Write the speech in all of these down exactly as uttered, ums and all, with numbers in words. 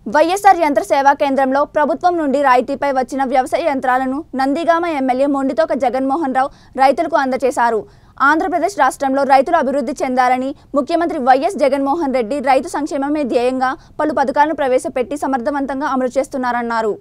వైఎస్ఆర్ యంత్ర సేవా కేంద్రంలో ప్రభుత్వం నుండి రాయితీపై వచ్చిన వ్యవసాయ యంత్రాలను నందిగామ ఎమ్మెల్యే మొండితోక జగన్మోహన్ రావు రైతులకు అందజేశారు. ఆంధ్రప్రదేశ్ రాష్ట్రంలో రైతులు అభివృద్ధి చెందాలని ముఖ్యమంత్రి వైఎస్ జగన్మోహన్ రెడ్డి రైతు సంక్షేమమే ధ్యేయంగా పలు పథకాలను ప్రవేశపెట్టి సమర్థవంతంగా అమలు చేస్తున్నారన్నారు.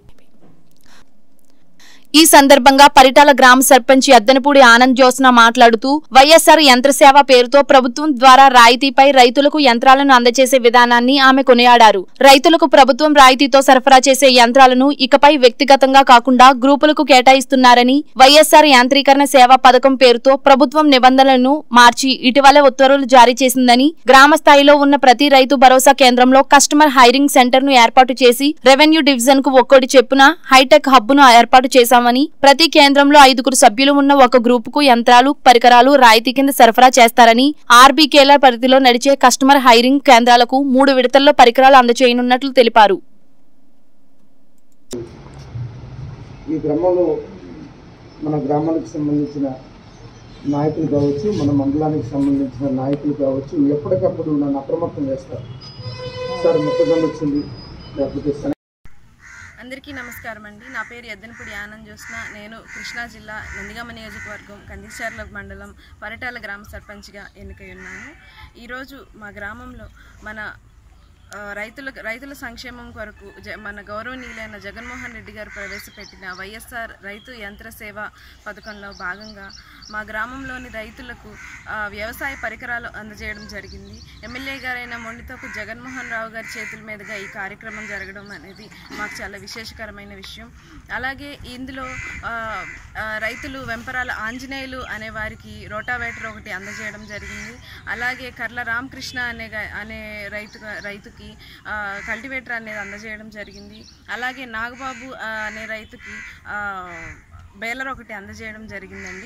ఈ సందర్భంగా పరిటాల గ్రామ సర్పంచ్ అద్దనపూడి ఆనంద్ జ్యోత్స్న మాట్లాడుతూ వైఎస్ఆర్ యంత్ర సేవ పేరుతో ప్రభుత్వం ద్వారా రాయితీపై రైతులకు యంత్రాలను అందజేసే విధానాన్ని ఆమె కొనియాడారు. రైతులకు ప్రభుత్వం రాయితీతో సరఫరా చేసే యంత్రాలను ఇకపై వ్యక్తిగతంగా కాకుండా గ్రూపులకు కేటాయిస్తున్నారని, వైఎస్ఆర్ యాంత్రీకరణ సేవా పథకం పేరుతో ప్రభుత్వం నిబంధనలను మార్చి ఇటీవలే ఉత్తర్వులు జారీ చేసిందని, గ్రామ స్థాయిలో ఉన్న ప్రతి రైతు భరోసా కేంద్రంలో కస్టమర్ హైరింగ్ సెంటర్ ను ఏర్పాటు చేసి రెవెన్యూ డివిజన్ కు ఒక్కోటి చెప్పున హైటెక్ హబ్ ను ఏర్పాటు చేశారు. ప్రతి కేంద్రంలో ఐదుగురు సభ్యులు ఉన్న ఒక గ్రూపుకు యంత్రాలు, పరికరాలు రాయితీ కింద సరఫరా చేస్తారని, ఆర్బీకేల పరిధిలో నడిచే కస్టమర్ హైరింగ్ కేంద్రాలకు మూడు విడతల్లో పరికరాలు అందజేయనున్నట్లు తెలిపారు. ఈ క్రమంలో మన గ్రామానికి సంబంధించిన నాయకులు కావచ్చు, మన మండలానికి సంబంధించిన నాయకులు కావచ్చు, ఎప్పటికప్పుడు నన్ను అప్రమత్తం చేస్తారు. సార్ మొక్కజొన్న వచ్చింది, లేకపోతే అందరికీ నమస్కారం అండి. నా పేరు ఎద్దనపూడి ఆనంద్ జ్యోత్స్న. నేను కృష్ణా జిల్లా నందిగామ నియోజకవర్గం కందిచర్ల మండలం పరిటాల గ్రామ సర్పంచ్గా ఎన్నికై ఉన్నాను. ఈరోజు మా గ్రామంలో మన రైతుల రైతుల సంక్షేమం కొరకు మన గౌరవనీయులైన జగన్మోహన్ రెడ్డి గారు ప్రవేశపెట్టిన వైఎస్ఆర్ రైతు యంత్ర సేవ పథకంలో భాగంగా మా గ్రామంలోని రైతులకు వ్యవసాయ పరికరాలు అందజేయడం జరిగింది. ఎమ్మెల్యే గారైన మొండితోక జగన్మోహన్ రావు గారి చేతుల మీదుగా ఈ కార్యక్రమం జరగడం అనేది మాకు చాలా విశేషకరమైన విషయం. అలాగే ఇందులో రైతులు వెంపరాల ఆంజనేయులు అనే వారికి రోటావేటర్ ఒకటి అందజేయడం జరిగింది. అలాగే కర్ల రామకృష్ణ అనే అనే రైతు రైతుకి కల్టివేటర్ అనేది అందజేయడం జరిగింది. అలాగే నాగబాబు అనే రైతుకి బేలర్ ఒకటి అందజేయడం జరిగిందండి.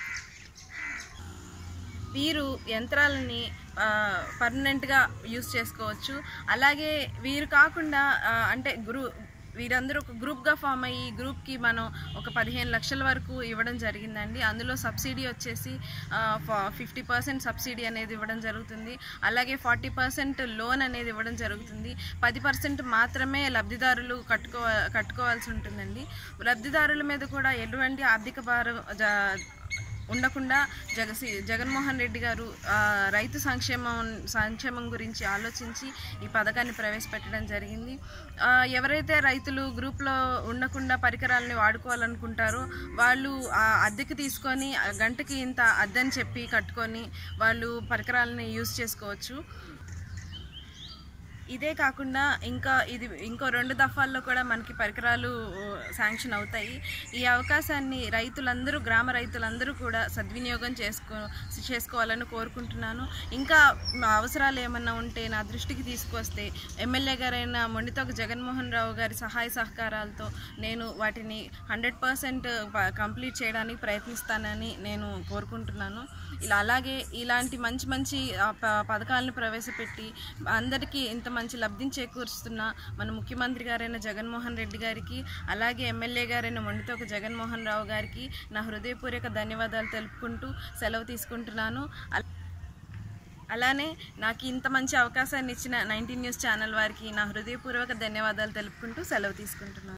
వీరు యంత్రాలని పర్మనెంట్గా యూజ్ చేసుకోవచ్చు. అలాగే వీరు కాకుండా అంటే గురు వీరందరూ ఒక గ్రూప్గా ఫామ్ అయ్యి గ్రూప్కి మనం ఒక పదిహేను లక్షల వరకు ఇవ్వడం జరిగిందండి. అందులో సబ్సిడీ వచ్చేసి ఫిఫ్టీ పర్సెంట్ సబ్సిడీ అనేది ఇవ్వడం జరుగుతుంది. అలాగే ఫార్టీ పర్సెంట్ లోన్ అనేది ఇవ్వడం జరుగుతుంది. పది పర్సెంట్ మాత్రమే లబ్ధిదారులు కట్టుకో కట్టుకోవాల్సి ఉంటుందండి. లబ్ధిదారుల మీద కూడా ఎటువంటి ఆర్థిక భారం ఉండకుండా జగ జగన్మోహన్ రెడ్డి గారు రైతు సంక్షేమం సంక్షేమం గురించి ఆలోచించి ఈ పథకాన్ని ప్రవేశపెట్టడం జరిగింది. ఎవరైతే రైతులు గ్రూప్లో ఉండకుండా పరికరాలని వాడుకోవాలనుకుంటారో వాళ్ళు అద్దెకి తీసుకొని గంటకి ఇంత అద్దెని చెప్పి కట్టుకొని వాళ్ళు పరికరాలని యూజ్ చేసుకోవచ్చు. ఇదే కాకుండా ఇంకా ఇది ఇంకో రెండు దఫాల్లో కూడా మనకి పరికరాలు శాంక్షన్ అవుతాయి. ఈ అవకాశాన్ని రైతులందరూ గ్రామ రైతులందరూ కూడా సద్వినియోగం చేసుకో చేసుకోవాలని కోరుకుంటున్నాను. ఇంకా అవసరాలు ఏమన్నా ఉంటే నా దృష్టికి తీసుకొస్తే ఎమ్మెల్యే గారైన మొండితోక జగన్మోహన్ రావు గారి సహాయ సహకారాలతో నేను వాటిని హండ్రెడ్ పర్సెంట్ కంప్లీట్ చేయడానికి ప్రయత్నిస్తానని నేను కోరుకుంటున్నాను. ఇలా అలాగే ఇలాంటి మంచి మంచి పథకాలను ప్రవేశపెట్టి అందరికీ ఇంత మంచి లబ్ధిని చేకూరుస్తున్న మన ముఖ్యమంత్రి గారైన జగన్మోహన్ రెడ్డి గారికి, అలాగే ఎమ్మెల్యే గారైన మొండితోక జగన్మోహన్ రావు గారికి నా హృదయపూర్వక ధన్యవాదాలు తెలుపుకుంటూ సెలవు తీసుకుంటున్నాను. అలానే నాకు ఇంత మంచి అవకాశాన్ని ఇచ్చిన నైన్టీన్ న్యూస్ ఛానల్ వారికి నా హృదయపూర్వక ధన్యవాదాలు తెలుపుకుంటూ సెలవు తీసుకుంటున్నాను.